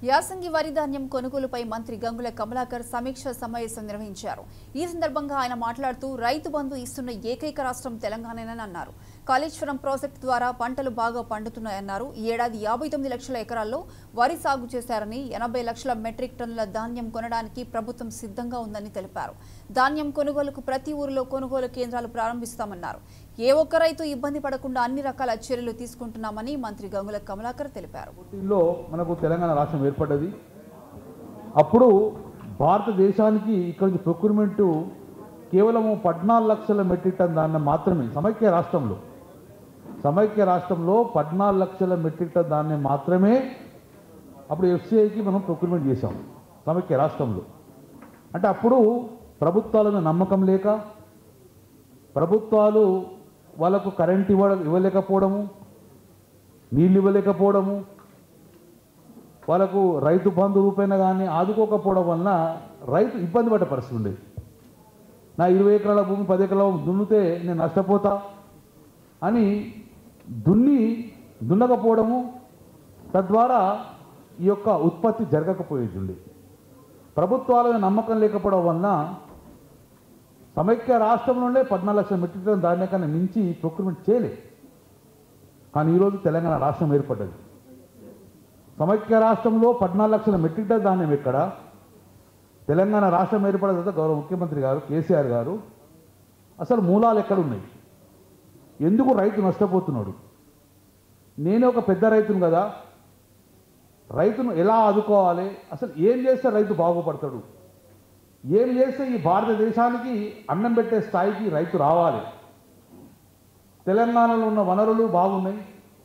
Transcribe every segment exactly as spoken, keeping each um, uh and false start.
యాసంగి వరి ధాన్యం కొనుగోలుపై మంత్రి గంగుల కమలాకర్ సమీక్ష సమావేశం నిర్వహించారు. ఈ సందర్భంగా ఆయన మాట్లాడుతూ రైతు బంధు ఇస్తున్న ఏకైక రాష్ట్రం తెలంగాణేనని అన్నారు. కాళేశ్వరం ప్రాజెక్టు ద్వారా పంటలు బాగా పండుతున్నాయన్నారు. ఈ ఏడాది యాభై తొమ్మిది లక్షల ఎకరాల్లో వరి సాగు చేశారని, ఎనభై లక్షల మెట్రిక్ టన్నుల ధాన్యం కొనడానికి ప్రభుత్వం సిద్ధంగా ఉందని తెలిపారు. ధాన్యం కొనుగోలుకు ప్రతి ఊరిలో కొనుగోలు కేంద్రాలు ప్రారంభిస్తామన్నారు. ఏ ఒక్క రైతు ఇబ్బంది పడకుండా అన్ని రకాల చర్యలు తీసుకుంటున్నామని మంత్రి గంగుల కమలాకర్ తెలిపారు. మనకు తెలంగాణ రాష్ట్రం ఏర్పడ్డది. అప్పుడు భారతదేశానికి ఇక్కడ నుంచి ప్రొక్యూర్మెంట్ కేవలం పద్నాలుగు లక్షల మెట్రిక్ టన్ ధాన్యం మాత్రమే. సమైక్య రాష్ట్రంలో సమైక్య రాష్ట్రంలో పద్నాలుగు లక్షల మెట్రిక్ టన్ ధాన్యం మాత్రమే అప్పుడు ఎఫ్సిఐకి మనం ప్రొక్యూర్మెంట్ చేశాం సమైక్య రాష్ట్రంలో. అంటే అప్పుడు ప్రభుత్వాలను నమ్మకం లేక, ప్రభుత్వాలు వాళ్ళకు కరెంట్ ఇవ్వ ఇవ్వలేకపోవడము, నీళ్ళు ఇవ్వలేకపోవడము, వాళ్ళకు రైతు బంధు రూపేణ కానీ ఆదుకోకపోవడం వలన రైతు ఇబ్బంది పడ్డ పరిస్థితి ఉండేది. నా ఇరవై ఎకరాల భూమి పది ఎకరాల దున్నితే నేను నష్టపోతా అని దున్ని దున్నకపోవడము, తద్వారా ఈ యొక్క ఉత్పత్తి జరగకపోయేది ఉండే. ప్రభుత్వాల నమ్మకం లేకపోవడం వలన సమైక్య రాష్ట్రంలోనే పద్నాలుగు లక్షల మెట్రిక్ టన్ ధాన్యం కన్నా మించి ప్రొక్యూర్మెంట్ చేయలే. కానీ ఈరోజు తెలంగాణ రాష్ట్రం ఏర్పడ్డది. సమైక్య రాష్ట్రంలో పద్నాలుగు లక్షల మెట్రిక్ టన్ ధాన్యం ఎక్కడ? తెలంగాణ రాష్ట్రం ఏర్పడిన తర్వాత గౌరవ ముఖ్యమంత్రి గారు కేసీఆర్ గారు అసలు మూలాలు ఎక్కడున్నాయి, ఎందుకు రైతు నష్టపోతున్నాడు, నేనే ఒక పెద్ద రైతును కదా, రైతును ఎలా ఆదుకోవాలి, అసలు ఏం చేస్తే రైతు బాగుపడతాడు, ఏం చేస్తే ఈ భారతదేశానికి అన్నం పెట్టే స్థాయికి రైతు రావాలి, తెలంగాణలో ఉన్న వనరులు బాగున్నాయి,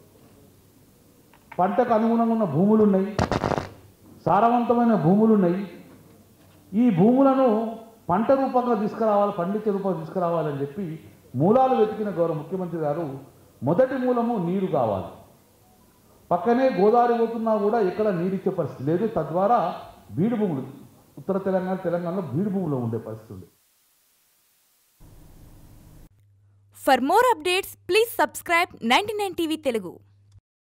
పంటకు అనుగుణంగా ఉన్న భూములు ఉన్నాయి, సారవంతమైన భూములు ఉన్నాయి, ఈ భూములను పంట రూపంగా తీసుకురావాలి, పండించే రూపంగా తీసుకురావాలని చెప్పి మూలాలు వెతికిన గౌరవ ముఖ్యమంత్రి గారు మొదటి మూలము నీరు కావాలి. పక్కనే గోదావరి పోతున్నా కూడా ఎక్కడ నీరిచ్చే పరిస్థితి లేదు. తద్వారా బీడు భూములు ఉత్తర తెలంగాణ తెలంగాణలో బీడు భూములో ఉండే పరిస్థితి ఉంది. For more updates, please subscribe ninety-nine T V Telugu.